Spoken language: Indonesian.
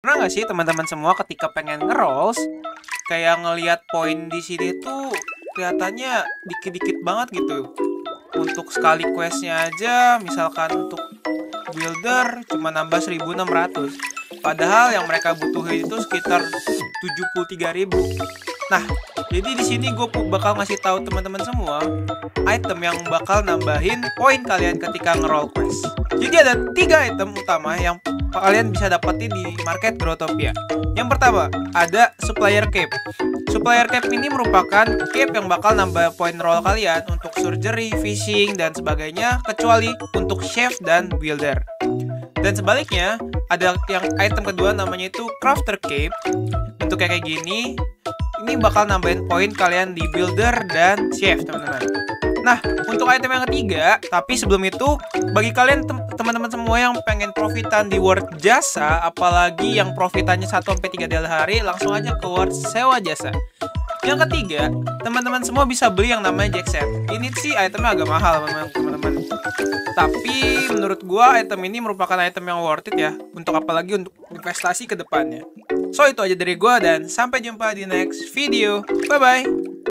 Pernah nggak sih teman-teman semua ketika pengen nge-rolls, kayak ngelihat poin di sini tuh kelihatannya dikit-dikit banget gitu. Untuk sekali questnya aja, misalkan untuk builder cuma nambah 1.600. Padahal yang mereka butuhin itu sekitar 73.000. Nah, jadi di sini gue bakal ngasih tahu teman-teman semua item yang bakal nambahin poin kalian ketika nge-roll quest. Jadi ada 3 item utama yang kalian bisa dapetin di market Growtopia. Yang pertama, ada supplier cape. Supplier cape ini merupakan cape yang bakal nambah poin roll kalian untuk surgery, fishing, dan sebagainya, kecuali untuk chef dan builder. Dan sebaliknya, ada yang item kedua namanya itu crafter cape. Bentuknya kayak gini. Ini bakal nambahin poin kalian di builder dan chef, teman-teman. Nah, untuk item yang ketiga, tapi sebelum itu, bagi kalian teman-teman semua yang pengen profitan di word jasa, apalagi yang profitannya 1-3 dalam hari, langsung aja ke word sewa jasa. Yang ketiga, teman-teman semua bisa beli yang namanya jackset. Ini sih itemnya agak mahal, teman-teman. Tapi menurut gua item ini merupakan item yang worth it ya, untuk apalagi untuk investasi ke depannya. So, itu aja dari gua dan sampai jumpa di next video. Bye-bye!